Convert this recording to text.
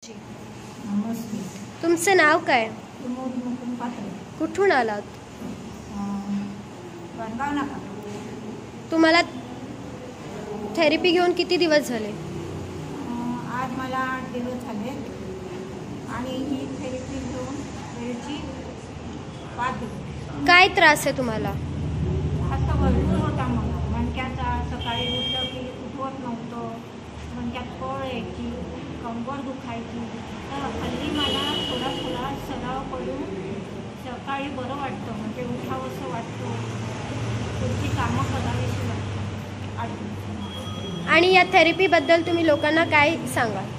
नमस्ते. तुमचे नाव काय? प्रमोद मुकुंद पात्रे. कुठून आलात? वडगाव नाका. तुम्हाला थेरपी घेऊन किती दिवस झाले? आज मला 8 दिवस झाले आणि ही थेरपी घेऊन वेळची 5 दिवस. काय त्रास आहे तुम्हाला? आता भरपूर होता मला. मणक्याचा सकाळी उठलं की उठवत नव्हतं, मणक्यात कळ यायची, कंबर दुखायची. तर हल्ली मला थोडा थोडा सराव करून सकाळी बरं वाटतं, म्हणजे उठावंसं वाटतं, पुढची कामं करावीशी वाटतं. 8 दिवस. आणि या थेरपीबद्दल तुम्ही लोकांना काय सांगाल?